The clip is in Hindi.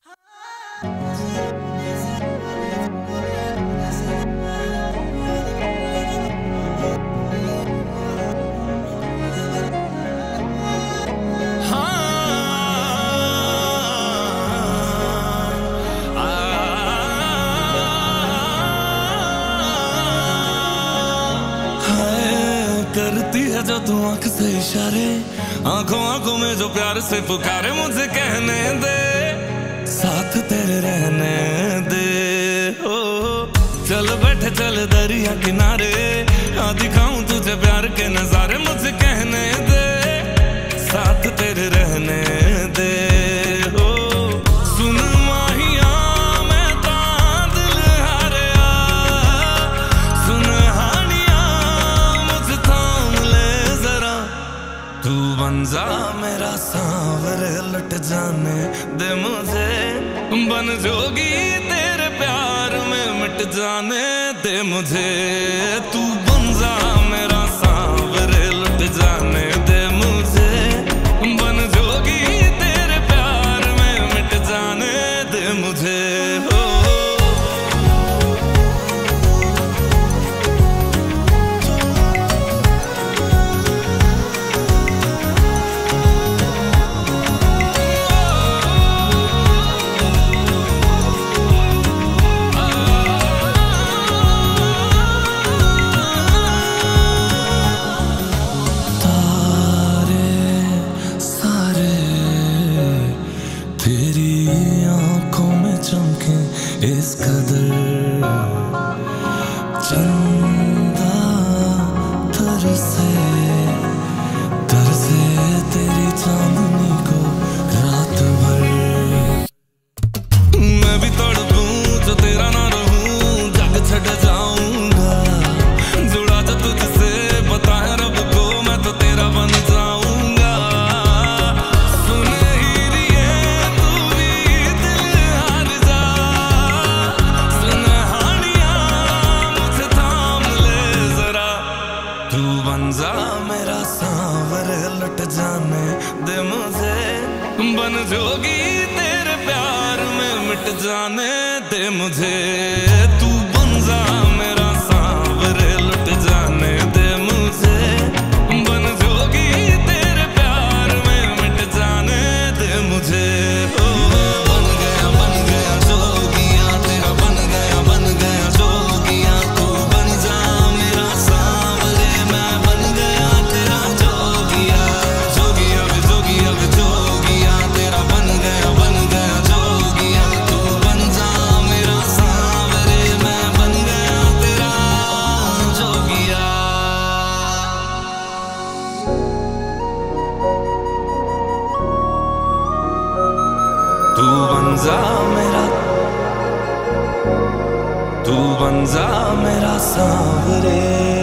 करती है जो तू आंख से इशारे, आंखों आंखों में जो प्यार से पुकारे, मुझे कहने दे साथ तेरे रहने दे। ओ चल बैठे चल दरिया किनारे, हाँ दिखाऊं तुझे प्यार के नजारे, मुझे कहने दे साथ तेरे रहने दे। ओ सुन माहिया मैं तां दिल हारिया, सुन हानिया मुझे थाम ले जरा, तू बन जा मेरा सांवरे लुट जाने दे मुझे, बन जोगी तेरे प्यार में मिट जाने दे मुझे, तू बन जा मेरा सांवरे लुट जाने दे मुझे, बन जोगी तेरे प्यार में मिट जाने दे मुझे। हो इस कदर चंदा तरसे तेरी चांदनी को रात भर, मैं भी तड़पूं जो तेरा ना रहूं, जग छड़ जाऊंगा, जुड़ा जो तुझसे पता है रब को, मैं तो तेरा बन जाऊंगा। सुन हीरिए तू भी दिल हार जा, सुन हानिया मुझे थाम ले जरा, तू बन जा मेरा सांवरे लुट जाने दे मुझे, बन जोगी तेरे प्यार में मिट जाने दे मुझे, तू बन जा मेरा सांवरे लुट जाने दे मुझे, बन जोगी तेरे प्यार में मिट जाने दे मुझे। ओ बन गया जोगिया तेरा, बन गया जोगिया, तू बन जा मेरा सांवरे, मैं बन गया तेरा जोगिया, जोगिया वे जोगिया वे जोगिया तेरा, बन गया जोगिया, तू बन जा मेरा सांवरे, मैं बन गया तेरा जोगिया। तू बन जा मेरा, तू बन जा मेरा सांवरे।